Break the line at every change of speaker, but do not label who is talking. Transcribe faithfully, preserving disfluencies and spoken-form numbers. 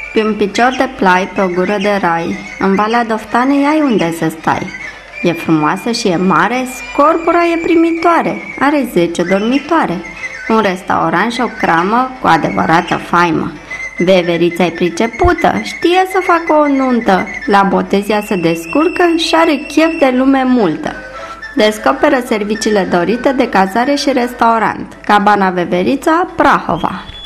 Pe un picior de plai, pe o gură de rai, în Valea Doftanei ai unde să stai. E frumoasă și e mare, scorbura e primitoare, are zece dormitoare, un restaurant și o cramă cu adevărată faimă. Veverița-i pricepută, știe să facă o nuntă, la botez ea se descurcă și are chef de lume multă. Descoperă serviciile dorite de cazare și restaurant, Cabana Veverița, Prahova.